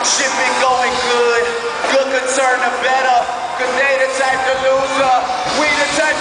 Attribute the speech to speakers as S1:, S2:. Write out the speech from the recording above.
S1: Shit been going good. Good could turn to better. Cause they the type to loser. We the type